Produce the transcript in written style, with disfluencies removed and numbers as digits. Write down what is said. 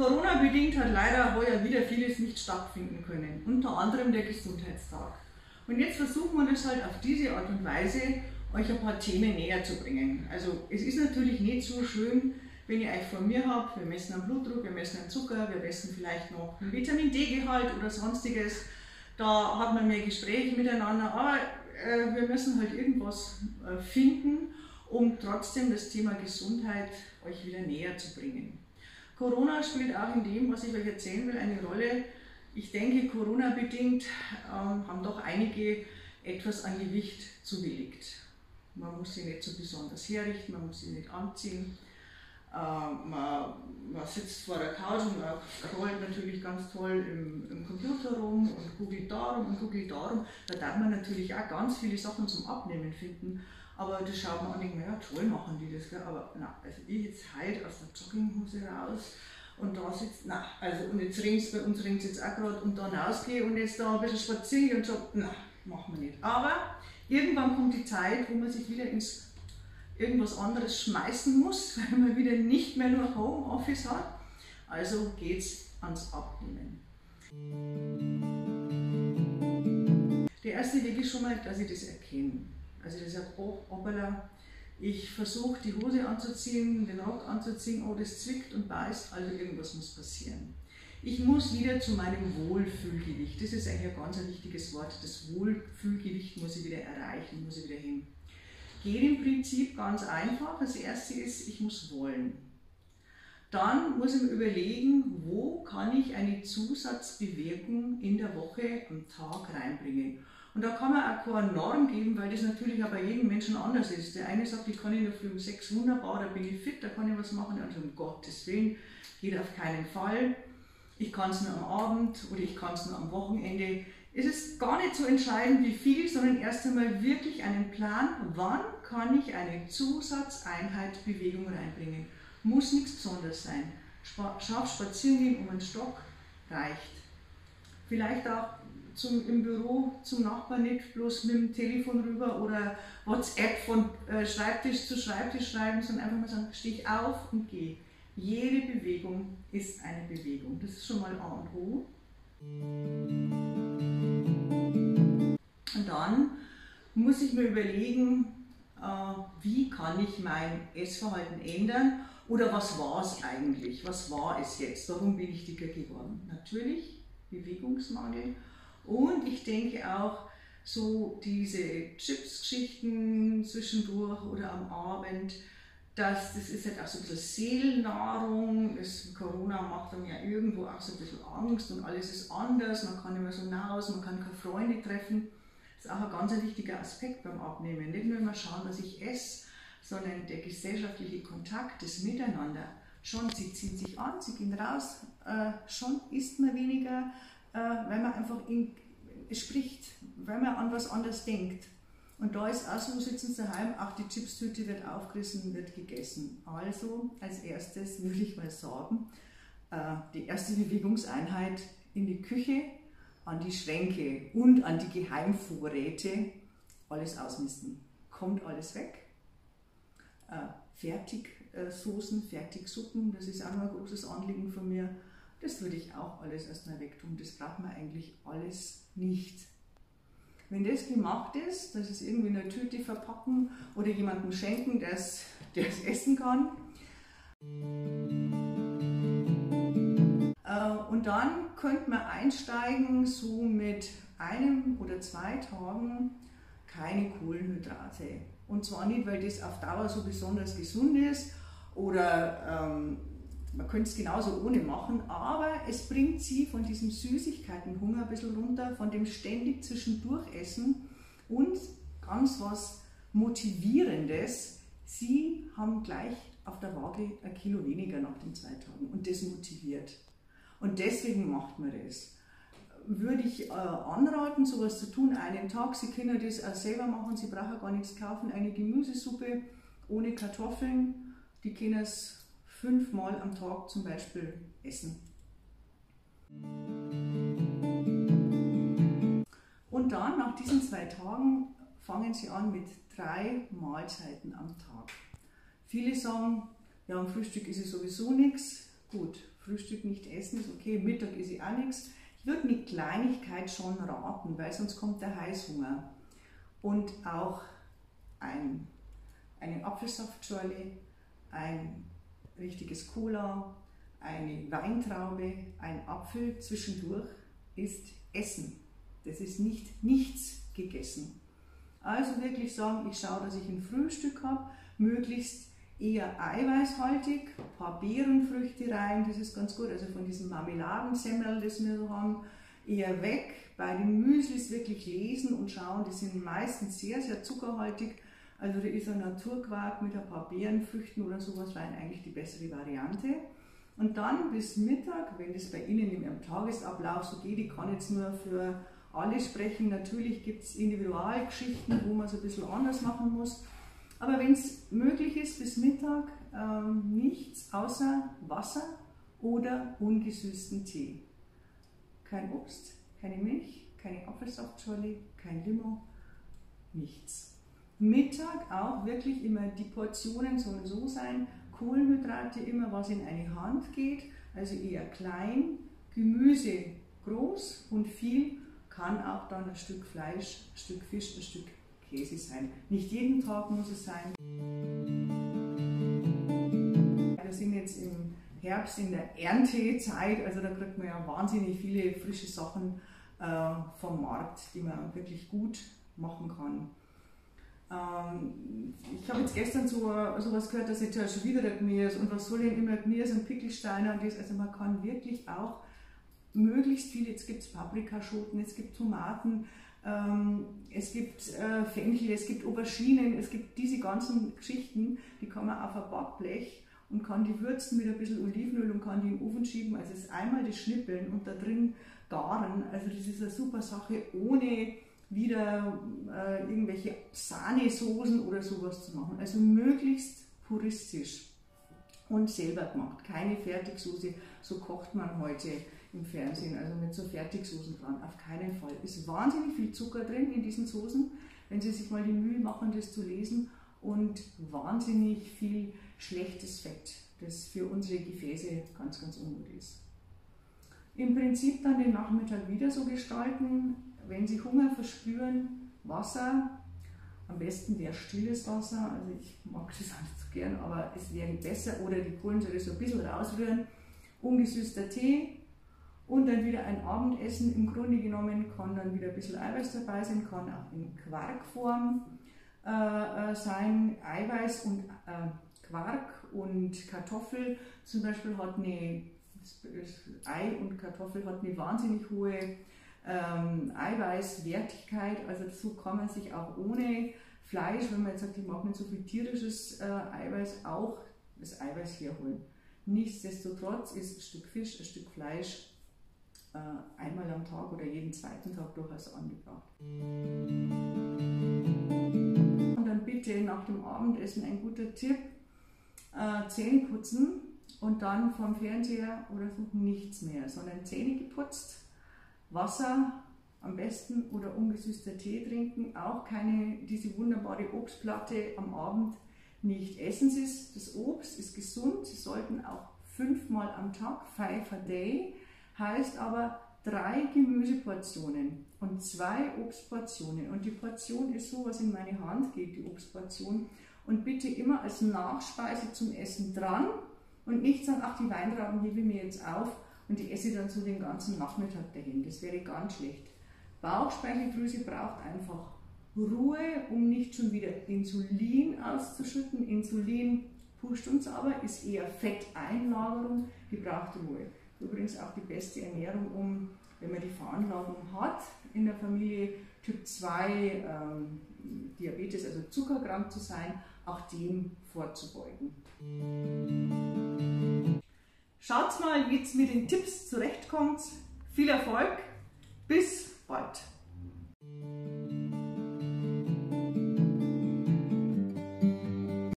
Corona-bedingt hat leider heuer wieder vieles nicht stattfinden können, unter anderem der Gesundheitstag. Und jetzt versuchen wir das halt auf diese Art und Weise, euch ein paar Themen näher zu bringen. Also es ist natürlich nicht so schön, wenn ihr euch vor mir habt, wir messen einen Blutdruck, wir messen einen Zucker, wir messen vielleicht noch einen Vitamin D-Gehalt oder sonstiges. Da hat man mehr Gespräche miteinander, aber wir müssen halt irgendwas finden, um trotzdem das Thema Gesundheit euch wieder näher zu bringen. Corona spielt auch in dem, was ich euch erzählen will, eine Rolle. Ich denke, Corona-bedingt haben doch einige etwas an Gewicht zugelegt. Man muss sie nicht so besonders herrichten, man muss sie nicht anziehen. Man sitzt vor der Couch und man scrollt natürlich ganz toll im Computer rum und googelt darum und googelt darum. Da darf man natürlich auch ganz viele Sachen zum Abnehmen finden. Aber das schaut man an und denkt, naja, toll machen die das, gell? Aber nein, also ich jetzt heute aus der Jogginghose raus und da sitzt, nein, also und jetzt ringst bei uns ringt jetzt auch gerade und dann rausgehe und jetzt da ein bisschen spazieren gehe und sage, nein, machen wir nicht. Aber irgendwann kommt die Zeit, wo man sich wieder ins irgendwas anderes schmeißen muss, weil man wieder nicht mehr nur Homeoffice hat. Also geht's ans Abnehmen. Der erste Weg ist schon mal, dass ich das erkenne. Also das ist oh, hoppala, ich versuche die Hose anzuziehen, den Rock anzuziehen, oh das zwickt und beißt, also irgendwas muss passieren. Ich muss wieder zu meinem Wohlfühlgewicht, das ist eigentlich ein ganz wichtiges Wort, das Wohlfühlgewicht muss ich wieder erreichen, muss ich wieder hin. Geht im Prinzip ganz einfach, das erste ist, ich muss wollen. Dann muss ich mir überlegen, wo kann ich eine Zusatzbewegung in der Woche am Tag reinbringen. Und da kann man auch keine Norm geben, weil das natürlich auch bei jedem Menschen anders ist. Der eine sagt, ich kann in der Früh um 6 wunderbar, da bin ich fit, da kann ich was machen. Der andere um Gottes Willen, geht auf keinen Fall. Ich kann es nur am Abend oder ich kann es nur am Wochenende. Es ist gar nicht so entscheidend, wie viel, sondern erst einmal wirklich einen Plan, wann kann ich eine Zusatzeinheit Bewegung reinbringen. Muss nichts Besonderes sein. Scharf spazieren gehen um einen Stock reicht. Vielleicht auch im Büro zum Nachbarn nicht bloß mit dem Telefon rüber oder WhatsApp von Schreibtisch zu Schreibtisch schreiben, sondern einfach mal sagen, steh ich auf und gehe. Jede Bewegung ist eine Bewegung. Das ist schon mal A und O. Und dann muss ich mir überlegen, wie kann ich mein Essverhalten ändern oder was war es eigentlich? Was war es jetzt? Warum bin ich dicker geworden? Natürlich Bewegungsmangel. Und ich denke auch, so diese Chips-Geschichten zwischendurch oder am Abend, das ist halt auch so ein bisschen Seelennahrung. Corona macht dann ja irgendwo auch so ein bisschen Angst und alles ist anders, man kann nicht mehr so raus, man kann keine Freunde treffen. Das ist auch ein ganz wichtiger Aspekt beim Abnehmen. Nicht nur immer schauen, was ich esse, sondern der gesellschaftliche Kontakt, das Miteinander. Schon, sie ziehen sich an, sie gehen raus, schon isst man weniger, weil man einfach spricht, weil man an was anderes denkt. Und da ist auch so, sitzen sie daheim, auch die Chipstüte wird aufgerissen, wird gegessen. Also als erstes würde ich mal sagen, die erste Bewegungseinheit in die Küche, an die Schränke und an die Geheimvorräte, alles ausmisten. Kommt alles weg. Fertigsoßen, Fertigsuppen, das ist auch noch ein großes Anliegen von mir. Das würde ich auch alles erstmal wegtun. Das braucht man eigentlich alles nicht. Wenn das gemacht ist, dass es irgendwie in eine Tüte verpacken oder jemandem schenken, der es essen kann. Und dann könnte man einsteigen, so mit 1 oder 2 Tagen keine Kohlenhydrate. Und zwar nicht, weil das auf Dauer so besonders gesund ist oder man könnte es genauso ohne machen, aber es bringt sie von diesem Süßigkeitenhunger ein bisschen runter, von dem ständig zwischendurch essen und ganz was Motivierendes. Sie haben gleich auf der Waage 1 Kilo weniger nach den 2 Tagen und das motiviert. Und deswegen macht man das. Würde ich anraten, sowas zu tun, einen Tag. Sie können das auch selber machen, Sie brauchen gar nichts kaufen. Eine Gemüsesuppe ohne Kartoffeln, die können es 5-mal am Tag zum Beispiel essen. Und dann, nach diesen 2 Tagen, fangen Sie an mit 3 Mahlzeiten am Tag. Viele sagen, ja, am Frühstück ist es sowieso nichts. Gut, Frühstück nicht essen, ist okay, Mittag ist auch nichts. Ich würde eine Kleinigkeit schon raten, weil sonst kommt der Heißhunger. Und auch eine Apfelsaftschorle, ein richtiges Cola, eine Weintraube, ein Apfel zwischendurch ist Essen. Das ist nicht nichts gegessen. Also wirklich sagen, ich schaue, dass ich ein Frühstück habe, möglichst eher eiweißhaltig, ein paar Beerenfrüchte rein, das ist ganz gut, also von diesem Marmeladensemmel, das wir so haben, eher weg. Bei den Müslis wirklich lesen und schauen, die sind meistens sehr, sehr zuckerhaltig, also da ist ein Naturquark mit ein paar Beerenfrüchten oder sowas, wäre eigentlich die bessere Variante. Und dann bis Mittag, wenn das bei Ihnen im Tagesablauf so geht, ich kann jetzt nur für alle sprechen, natürlich gibt es Individualgeschichten, wo man es ein bisschen anders machen muss. Aber wenn es möglich ist, bis Mittag nichts außer Wasser oder ungesüßten Tee. Kein Obst, keine Milch, keine Apfelsaftschorle, kein Limo, nichts. Mittag auch wirklich immer, die Portionen sollen so sein, Kohlenhydrate immer, was in eine Hand geht, also eher klein, Gemüse groß und viel, kann auch dann ein Stück Fleisch, ein Stück Fisch, ein Stück Käse sein. Nicht jeden Tag muss es sein. Wir sind jetzt im Herbst in der Erntezeit, also da kriegt man ja wahnsinnig viele frische Sachen vom Markt, die man wirklich gut machen kann. Ich habe jetzt gestern sowas gehört, dass jetzt ja schon wieder der Gemüse und was soll denn immer Gemüse und Pickelsteine und das, also man kann wirklich auch möglichst viel, jetzt gibt es Paprikaschoten, es gibt Tomaten, es gibt Fenchel, es gibt Auberginen, es gibt diese ganzen Geschichten, die kann man auf ein Backblech und kann die würzen mit ein bisschen Olivenöl und kann die in den Ofen schieben, also es ist einmal das Schnippeln und da drin garen, also das ist eine super Sache, ohne wieder irgendwelche Sahnesoßen oder sowas zu machen, also möglichst puristisch und selber gemacht, keine Fertigsoße, so kocht man heute im Fernsehen, also mit so Fertigsoßen dran, auf keinen Fall. Ist wahnsinnig viel Zucker drin in diesen Soßen, wenn Sie sich mal die Mühe machen, das zu lesen, und wahnsinnig viel schlechtes Fett, das für unsere Gefäße ganz, ganz ungut ist. Im Prinzip dann den Nachmittag wieder so gestalten, wenn Sie Hunger verspüren, Wasser, am besten wäre stilles Wasser, also ich mag das auch nicht so gern, aber es wäre besser, oder die Kohlensäure so ein bisschen rausrühren, ungesüßter Tee, und dann wieder ein Abendessen. Im Grunde genommen kann dann wieder ein bisschen Eiweiß dabei sein, kann auch in Quarkform sein. Eiweiß und Quark und Kartoffel zum Beispiel hat Ei und Kartoffel hat eine wahnsinnig hohe Eiweißwertigkeit. Also so kann man sich auch ohne Fleisch, wenn man jetzt sagt, ich mag nicht so viel tierisches Eiweiß, auch das Eiweiß herholen. Nichtsdestotrotz ist ein Stück Fisch, ein Stück Fleisch einmal am Tag oder jeden zweiten Tag durchaus angebracht. Und dann bitte nach dem Abendessen ein guter Tipp, Zähne putzen und dann vom Fernseher oder so nichts mehr, sondern Zähne geputzt, Wasser am besten oder ungesüßter Tee trinken, auch diese wunderbare Obstplatte am Abend nicht. Essen Sie es, das Obst ist gesund, Sie sollten auch 5-mal am Tag, 5 a day, heißt aber 3 Gemüseportionen und 2 Obstportionen. Und die Portion ist so, was in meine Hand geht, die Obstportion. Und bitte immer als Nachspeise zum Essen dran und nicht sagen, ach, die Weintrauben hebe ich mir jetzt auf und die esse ich dann so den ganzen Nachmittag dahin. Das wäre ganz schlecht. Bauchspeicheldrüse braucht einfach Ruhe, um nicht schon wieder Insulin auszuschütten. Insulin pusht uns aber, ist eher Fetteinlagerung, die braucht Ruhe. Übrigens auch die beste Ernährung, wenn man die Veranlagung hat, in der Familie Typ 2 Diabetes, also zuckerkrank zu sein, auch dem vorzubeugen. Schaut mal, wie ihr mit den Tipps zurechtkommt. Viel Erfolg, bis bald!